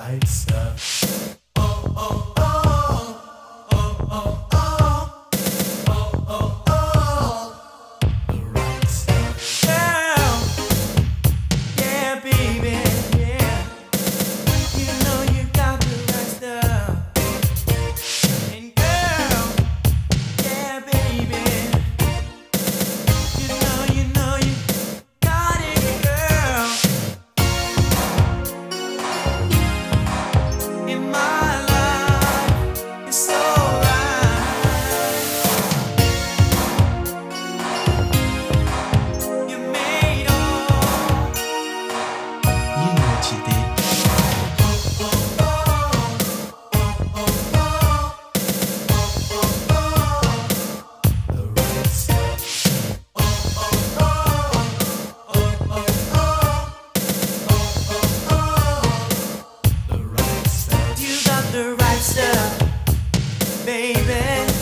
right stuff. Oh, oh, oh, oh, oh, oh, oh, oh, oh, the right stuff. Girl, yeah, baby, yeah. You know you got the right stuff. And girl, yeah, baby. You know you got it, girl. In my life, it's alright. You made all. You know what you did. Oh, oh, oh, oh, oh, oh, oh, oh, the right stuff. Oh, oh, oh, oh, oh, oh, the right stuff. You got the right stuff, baby.